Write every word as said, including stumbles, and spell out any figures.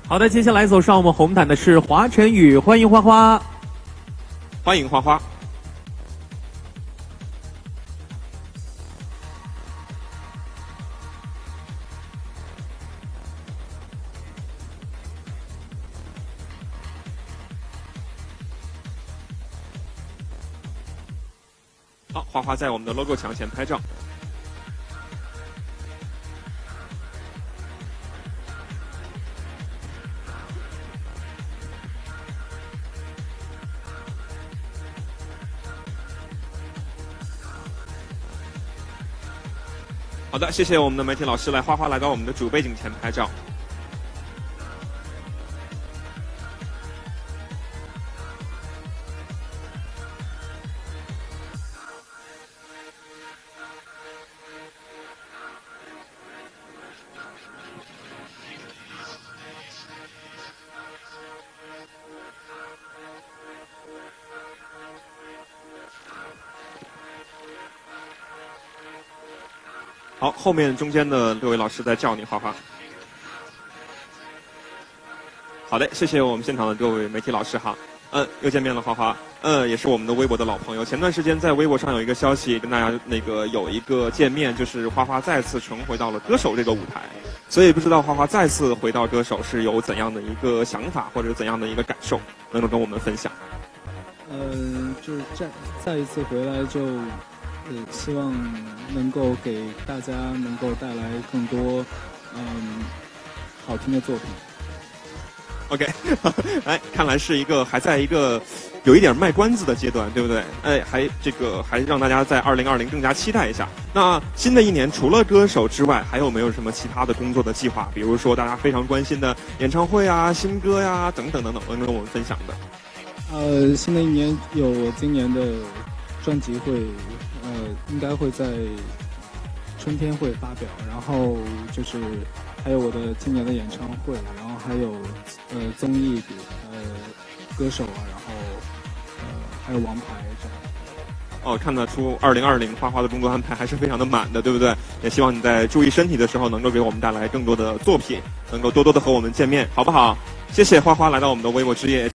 好的，接下来走上我们红毯的是华晨宇，欢迎花花， 欢迎花花。好，花花在我们的 logo 墙前拍照。好的，谢谢我们的媒体老师，来花花来到我们的主背景前拍照。好，后面中间的六位老师在叫你，花花。好的，谢谢我们现场的各位媒体老师哈。嗯，又见面了，花花。嗯，也是我们的微博的老朋友。前段时间在微博上有一个消息跟大家那个有一个见面，就是花花再次重回到了歌手这个舞台。所以不知道花花再次回到歌手是有怎样的一个想法或者怎样的一个感受，能够跟我们分享？ 呃，就是再再一次回来就。呃，希望能够给大家能够带来更多嗯好听的作品。 OK， 哎，看来是一个还在一个有一点卖关子的阶段，对不对？哎，还这个还让大家在二零二零更加期待一下。那新的一年除了歌手之外，还有没有什么其他的工作的计划？比如说大家非常关心的演唱会啊、新歌呀、啊、等等等等，能跟我们分享的？ 呃，新的一年有我今年的专辑会。呃，应该会在春天会发表，然后就是还有我的今年的演唱会，然后还有呃综艺，呃歌手啊，然后呃还有王牌这样。 哦，看得出二零二零花花的工作安排还是非常的满的，对不对？也希望你在注意身体的时候，能够给我们带来更多的作品，能够多多的和我们见面，好不好？谢谢花花来到我们的微博之夜。